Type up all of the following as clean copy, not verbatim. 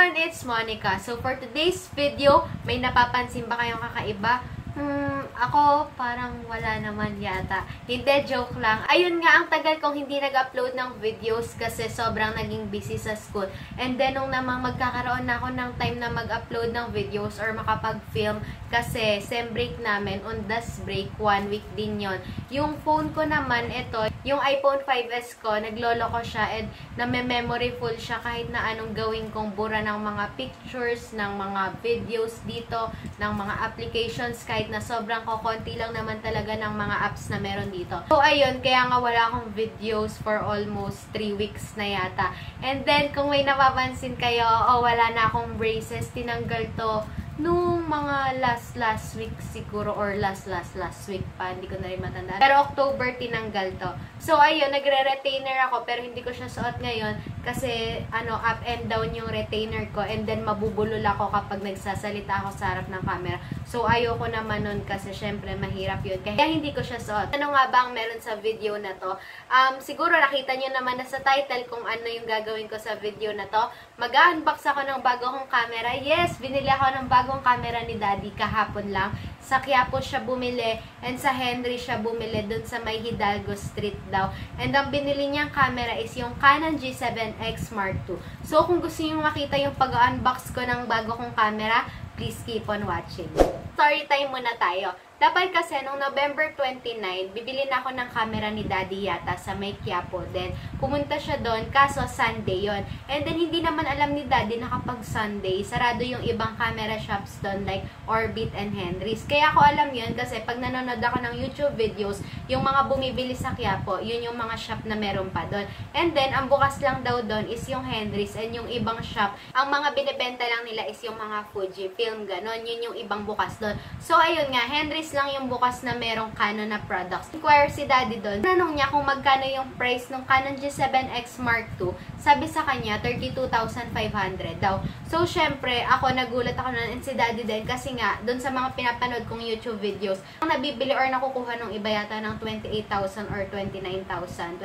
everyone, it's Monica. So for today's video, may napapansin ba kayong kakaiba? Ako parang wala naman yata. Hindi, joke lang. Ayun nga, ang tagal kong hindi nag-upload ng videos kasi sobrang naging busy sa school. And then, nung namang magkakaroon na ako ng time na mag-upload ng videos or makapag-film kasi sem break namin, on das break, 1 week din yon. Yung phone ko naman, ito, yung iPhone 5S ko, naglolo ko siya and na-memory full siya kahit na anong gawin kong bura ng mga pictures, ng mga videos dito, ng mga applications, kahit na sobrang konti lang naman talaga ng mga apps na meron dito. So, ayun, kaya nga wala akong videos for almost 3 weeks na yata. And then, kung may napapansin kayo, wala na akong braces, tinanggal to nung mga last week siguro or last week pa, hindi ko na rin matandaan. Pero October tinanggal to. So ayun, nagre-retainer ako pero hindi ko siya suot ngayon kasi up and down yung retainer ko and then mabubulol ako kapag nagsasalita ako sa harap ng camera. So ayoko naman nun kasi syempre mahirap yun. Kaya hindi ko siya suot. Ano nga ba ang meron sa video na to? Siguro nakita nyo naman na sa title kung ano yung gagawin ko sa video na to. Mag-unbox ako ng bago kong camera. Yes, binili ako ng bagong camera ni Daddy kahapon lang. Sa Quiapo siya bumili and sa Henry siya bumili dun sa may Hidalgo Street daw. And ang binili niyang camera is yung Canon G7x Mark II. So kung gusto niyo makita yung pag-unbox ko ng bago kong camera, please keep on watching. Story time muna tayo. Dapat kasi nung November 29, bibili na ako ng camera ni Daddy yata sa may Quiapo. Then, pumunta siya doon, kaso Sunday yon. And then, hindi naman alam ni Daddy na kapag Sunday, sarado yung ibang camera shops doon like Orbit and Henry's. Kaya ako alam yun kasi pag nanonood ako ng YouTube videos, yung mga bumibili sa Quiapo, yun yung mga shop na meron pa doon. And then, ang bukas lang daw doon is yung Henry's and yung ibang shop, ang mga binibenta lang nila is yung mga Fujifilm, ganon. Yun yung ibang bukas doon. So, ayun nga, Henry's lang yung bukas na merong Canon na products. Inquire si Daddy doon. Tanong niya kung magkano yung price ng Canon G7x Mark II. Sabi sa kanya, 32,500 daw. So, syempre, ako nagulat ako nun and si Daddy din kasi nga, doon sa mga pinapanood kong YouTube videos, ang nabibili or nakukuha ng iba yata ng 28,000 or 29,000,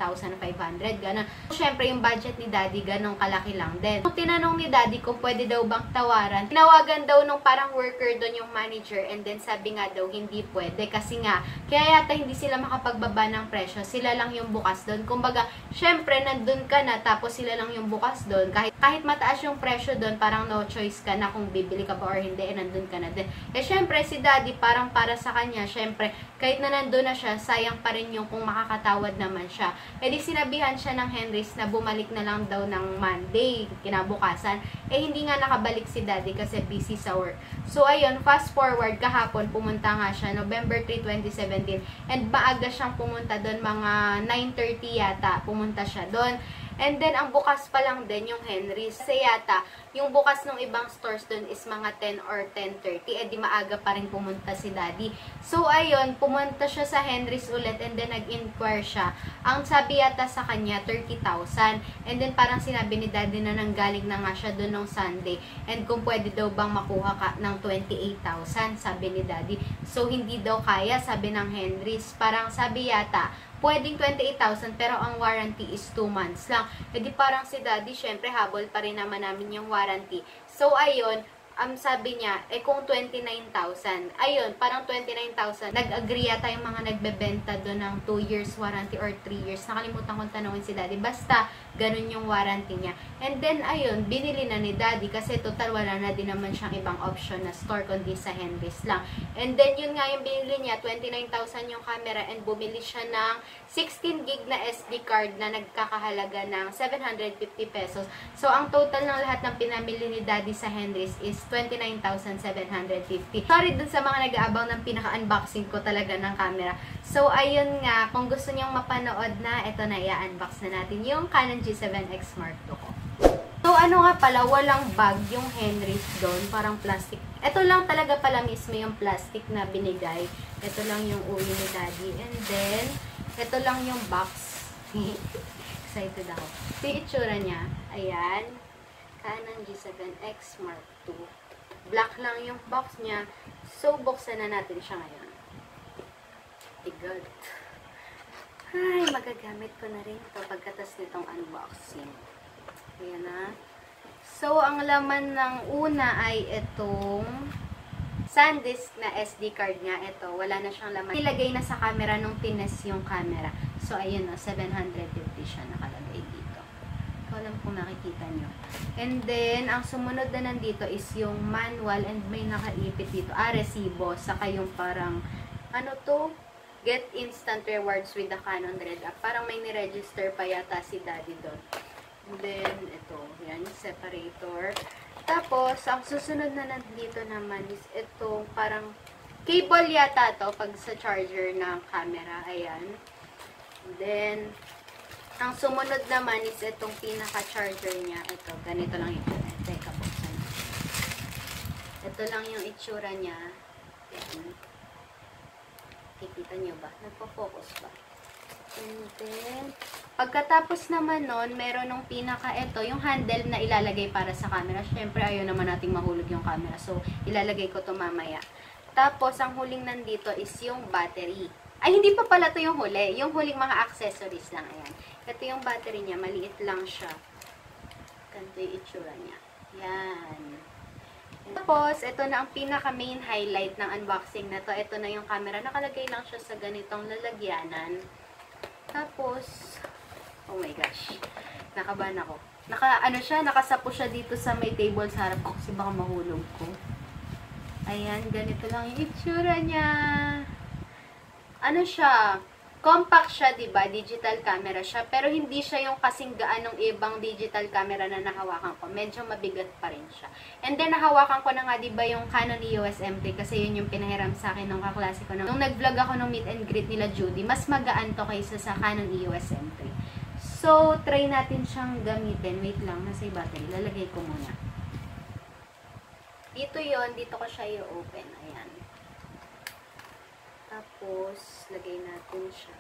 29,500, gano'n. So, syempre, yung budget ni Daddy, ganong kalaki lang din. Kung tinanong ni Daddy kung pwede daw bang tawaran, tinawagan daw nung parang worker doon yung manager and then sabi nga daw hindi pwede kasi nga kaya yata hindi sila makapagbaba ng presyo, sila lang yung bukas doon. Kumbaga, syempre nandun ka na tapos sila lang yung bukas doon. Kahit mataas yung presyo doon, parang no choice ka na kung bibili ka ba or hindi, nandun ka na din. Eh syempre si Daddy parang para sa kanya, syempre kahit na nandun na siya, sayang pa rin yung kung makakatawad naman siya. Eh di sinabihan siya ng Henry's na bumalik na lang daw ng Monday, kinabukasan. Eh hindi nga nakabalik si Daddy kasi busy sa work. So ayun, fast forward, kahapon pumunta nga siya, November 3, 2017. And maaga siyang pumunta doon, mga 9:30 yata, pumunta siya doon. And then, ang bukas pa lang din yung Henry's. Kasi yata, yung bukas ng ibang stores doon is mga 10 or 10:30. Eh, di maaga pa rin pumunta si Daddy. So, ayun, pumunta siya sa Henry's ulit and then nag-inquire siya. Ang sabi yata sa kanya, 30,000. And then, parang sinabi ni Daddy na nanggaling na nga siya doon nung Sunday. And kung pwede daw bang makuha ka ng 28,000, sabi ni Daddy. So, hindi daw kaya, sabi ng Henry's. Parang sabi yata, pwedeng 28,000 pero ang warranty is 2 months lang. E di parang si Daddy, syempre habol pa rin naman namin yung warranty. So, ayun, sabi niya, kung 29,000, ayun, parang 29,000, nag-agree yata yung mga nagbebenta doon ng 2 years warranty or 3 years. Nakalimutan kong tanongin si Daddy. Basta, ganun yung warranty niya. And then, ayun, binili na ni Daddy kasi total wala na din naman siyang ibang option na store kundi sa Henry's lang. And then, yun nga yung binili niya, 29,000 yung camera and bumili siya ng 16 gig na SD card na nagkakahalaga ng 750 pesos. So, ang total ng lahat ng pinamili ni Daddy sa Henry's is 29,750. Sorry dun sa mga nag-aabang ng pinaka-unboxing ko talaga ng camera. So, ayun nga, kung gusto nyong mapanood na, ito na, i-unbox na natin yung Canon G7x Mark II ko. So, ano nga pala, walang bag yung Henry's doon, parang plastic. Ito lang talaga pala mismo yung plastic na binigay. Ito lang yung uwi ni Daddy. And then, ito lang yung box. Excited ako. Ito yung itsura niya. Ayan. Canon G7x Mark II. Black lang yung box niya. So, buksan na natin siya ngayon. Tigot. Ay, magagamit ko na rin ito pagkatas nitong unboxing. Ayan na. So, ang laman ng una ay itong Sandisk na SD card nga. Ito, wala na siyang laman. Nilagay na sa camera nung tines yung camera. So, ayun o, 750 siya nakalagay dito. Alam kung nakikita nyo. And then, ang sumunod na nandito is yung manual and may nakaipit dito. Resibo. Saka yung parang, ano to? Get instant rewards with the Canon Red App. Parang may niregister pa yata si Daddy doon. And then, ito. Yan, yung separator. Tapos, ang susunod na nandito naman is itong parang cable yata to pag sa charger ng camera. Ayan. And then, ang sumunod naman is itong pinaka-charger niya. Ito, ganito lang yung itsura. Teka, buksan. Ito lang yung itsura niya. Ayan. Kikita nyo ba? Nagpo-focus ba? And then, pagkatapos naman nun, meron nung pinaka ito, yung handle na ilalagay para sa camera. Siyempre, ayaw naman nating mahulog yung camera. So, ilalagay ko to mamaya. Tapos, ang huling nandito is yung battery. Ay, hindi pa pala to yung huli. Yung huling mga accessories lang. Ayan. Ito yung battery niya. Maliit lang siya. Ganito yung itsura niya. Yan. Tapos, ito na ang pinaka-main highlight ng unboxing na to. Ito na yung camera. Nakalagay lang siya sa ganitong lalagyanan. Tapos, oh my gosh. Nakabahan ako. Nakasapo siya dito sa may table sa harap ko kasi baka mahulog ko. Ayan, ganito lang yung itsura niya. Ano siya? Compact siya, diba? Digital camera siya. Pero hindi siya yung kasing gaan ng ibang digital camera na nahawakan ko. Medyo mabigat pa rin siya. And then, nahawakan ko na nga, diba, yung Canon EOS M3 kasi yun yung pinahiram sa akin ng kaklase ko. Nung nag-vlog ako ng meet and greet nila Judy, mas magaan to kaysa sa Canon EOS M3. So, try natin siyang gamitin. Wait lang, nasa yung battery. Lalagay ko muna. Dito yon, dito ko siya i-open. Ayan. Tapos, lagay natin siya.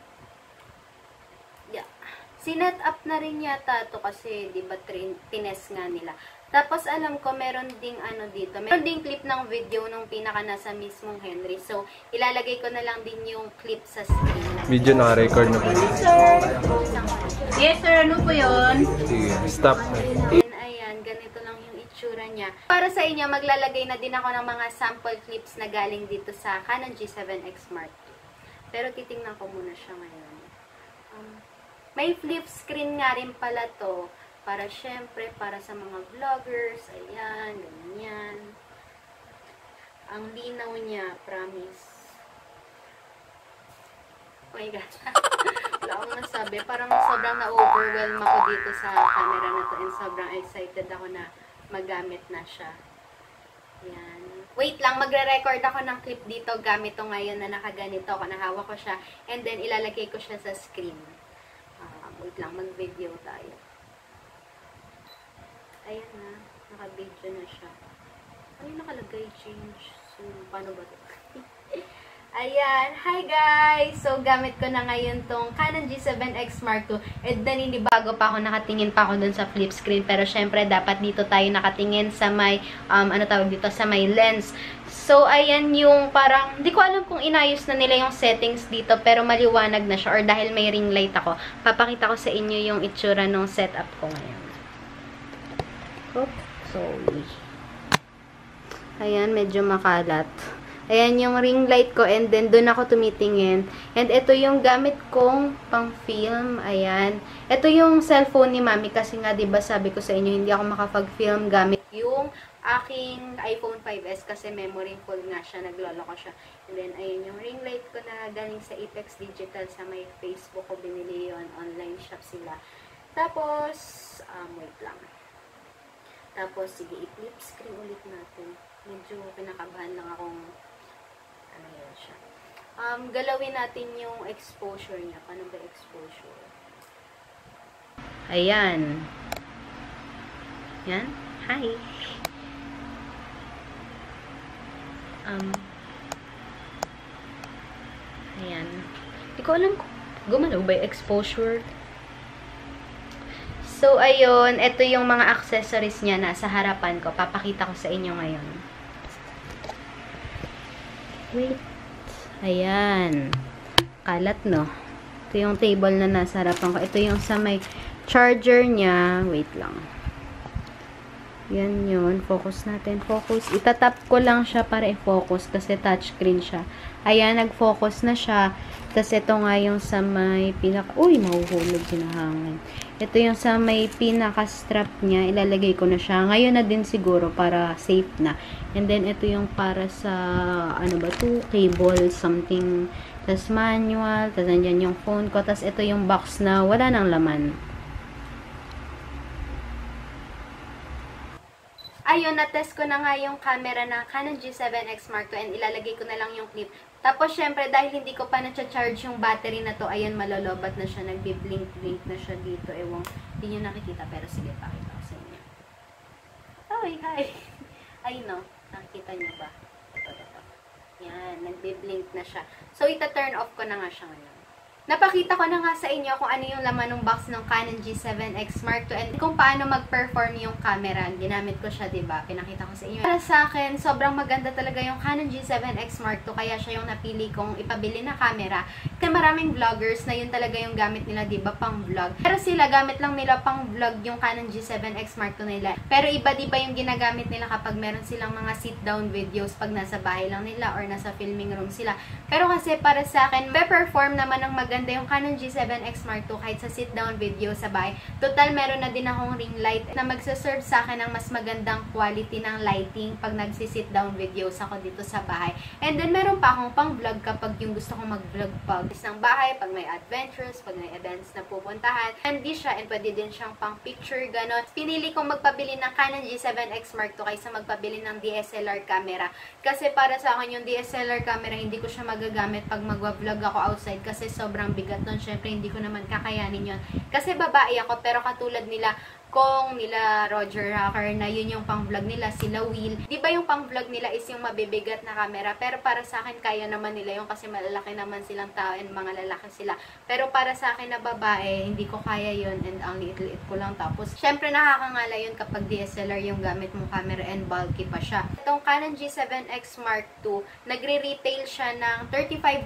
Yeah. Sinet up na rin yata to kasi, di ba, tines nga nila. Tapos, alam ko, meron ding ano dito. Meron ding clip ng video nung pinaka nasa mismong Henry. So, ilalagay ko na lang din yung clip sa screen. Video naka-record na po. Yes, sir. Yes, sir. Ano po yun? Sige, stop. Ayan, ganito lang yung itsura niya. Para sa inyo, maglalagay na din ako ng mga sample clips na galing dito sa Canon G7x Mark II. Pero titingnan ko muna siya ngayon. May flip screen nga rin pala to. Para syempre, para sa mga vloggers. Ayan, ganyan. Ang linaw niya, promise. Oh my God. Wala akong nasabi. Parang sobrang na-overwhelm ako dito sa camera na to and sobrang excited ako na magamit na siya. Yan. Wait lang, magre-record ako ng clip dito gamit to ngayon na nakaganito ako. Nahawak ko siya and then ilalagay ko siya sa screen. Wait lang, mag-video tayo. Ayan na. Naka-video na siya. Ano yung nakalagay? Change. So, paano ba ito? Ayan. Hi guys! So, gamit ko na ngayon tong Canon G7x Mark II. And then, hindi bago pa ako nakatingin pa ako dun sa flip screen. Pero, syempre, dapat dito tayo nakatingin sa may, ano tawag dito, sa may lens. So, ayan yung parang, hindi ko alam kung inayos na nila yung settings dito. Pero, maliwanag na siya. Or dahil may ring light ako, papakita ko sa inyo yung itsura ng setup ko ngayon. Oops, sorry. Ayan, medyo makalat. Ayan yung ring light ko and then doon ako tumitingin. And ito yung gamit kong pang film. Ayan. Ito yung cellphone ni Mami kasi nga 'di ba sabi ko sa inyo hindi ako makapag-film gamit yung aking iPhone 5S kasi memory full nga siya, nagloloko siya. And then ayun yung ring light ko na galing sa Apex Digital sa may Facebook ko binili yon, online shop sila. Tapos wait lang. Tapos sige, i-flip screen ulit natin. Medyo pinakabahan lang akong ano yun siya. Galawin natin yung exposure niya. Paano ba exposure? Ayan. Yan. Hi. Ayan. Hindi ko alam kung gumalaw ba yung exposure. So, ayun. Ito yung mga accessories niya na sa harapan ko. Papakita ko sa inyo ngayon. Wait. Ayan. Kalat, no? Ito yung table na nasa harapan ko. Ito yung sa may charger niya. Wait lang. Yan yun. Focus natin. Focus. Itatap ko lang siya para i-focus kasi touchscreen siya. Ayan, nag-focus na siya. Tapos ito nga yung sa may pinaka... Uy, mahuhulog sinahangin. Ito yung sa may pinaka-strap niya. Ilalagay ko na siya. Ngayon na din siguro para safe na. And then, ito yung para sa... Ano ba to? Cable, something. Tapos manual. Tapos nandyan yung phone ko. Tapos ito yung box na wala nang laman. Ayun, na-test ko na nga yung camera na Canon G7x Mark II and ilalagay ko na lang yung clip. Tapos, syempre, dahil hindi ko pa na-charge yung battery na to, ayun, malolobat na siya. Nagbi-blink-blink na siya dito. Ewan, hindi nyo nakikita, pero sige, pakita ko sa inyo. Ay, hi! Ay, no. Nakikita nyo ba? Ito. Yan, nagbi-blink na siya. So, ita-turn off ko na nga siya ngayon. Napakita ko na nga sa inyo kung ano yung laman ng box ng Canon G7x Mark II and kung paano mag-perform yung camera. Ginamit ko siya, diba? Pinakita ko sa inyo. Para sa akin, sobrang maganda talaga yung Canon G7x Mark II, kaya siya yung napili kong ipabili na camera. Kasi maraming vloggers na yun talaga yung gamit nila, diba? Pang vlog. Pero sila, gamit lang nila pang vlog yung Canon G7x Mark II nila. Pero iba, diba yung ginagamit nila kapag meron silang mga sit-down videos pag nasa bahay lang nila or nasa filming room sila. Pero kasi para sa akin, may-perform naman ng maganda yung Canon G7x Mark II kahit sa sit-down video sa bahay. Total, meron na din akong ring light na magsaserve sa akin ng mas magandang quality ng lighting pag nagsi-sit-down videos ako dito sa bahay. And then, meron pa akong pang-vlog kapag yung gusto kong mag-vlog pag ng bahay, pag may adventures, pag may events na pupuntahan. Handy siya and pwede din siyang pang-picture, ganon. Pinili kong magpabili ng Canon G7x Mark II kaysa magpabili ng DSLR camera. Kasi para sa akin yung DSLR camera, hindi ko siya magagamit pag mag-vlog ako outside kasi sobrang bigat nun. Syempre, hindi ko naman kakayanin yun. Kasi babae ako, pero katulad nila, Kong, nila Roger Hacker, na yun yung pang-vlog nila, sila Will. Di ba yung pang-vlog nila is yung mabibigat na camera? Pero para sa akin, kaya naman nila yung kasi malalaki naman silang tao and mga lalaki sila. Pero para sa akin na babae, hindi ko kaya yun and ang liit-liit ko lang. Tapos, syempre nakakangala yun kapag DSLR yung gamit mong camera and bulky pa siya. Itong Canon G7x Mark II, nagre-retail siya ng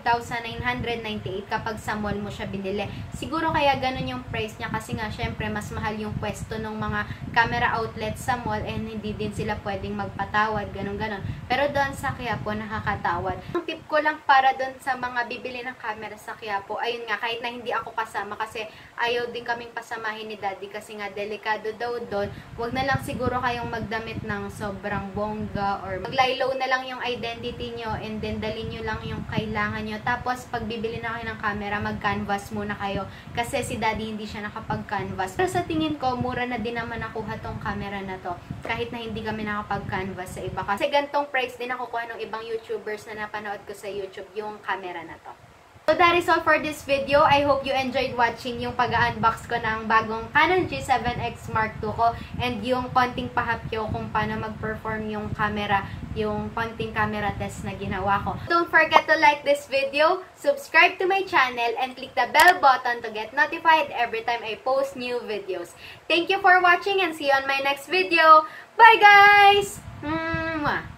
35,998 kapag sa mall mo siya binili. Siguro kaya ganun yung price niya kasi nga, syempre, mas mahal yung pwesto ng mga camera outlets sa mall and hindi din sila pwedeng magpatawad, ganun-ganon. Pero doon sa Quiapo, nakakatawad. Ang tip ko lang para doon sa mga bibili ng camera sa Quiapo, ayun nga, kahit na hindi ako kasama kasi ayaw din kaming pasamahin ni Daddy kasi nga delikado daw doon, wag na lang siguro kayong magdamit ng sobrang bongga or mag-lie-low na lang yung identity nyo and then dalhin nyo lang yung kailangan nyo. Tapos, pag bibili na kayo ng camera, mag-canvas muna kayo kasi si Daddy hindi siya nakapag-canvas. Pero sa tingin ko, mura na din naman nakuha tong camera na to kahit na hindi kami nakapag-canvas sa iba kasi gantong price din nakukuha ng ibang YouTubers na napanood ko sa YouTube yung camera na to. So that is all for this video. I hope you enjoyed watching yung pag-unbox ko ng bagong Canon G7x Mark II ko and yung konting pahapyo kung paano mag-perform yung camera, yung konting camera test na ginawa ko. Don't forget to like this video, subscribe to my channel, and click the bell button to get notified every time I post new videos. Thank you for watching and see you on my next video. Bye guys! Mwah!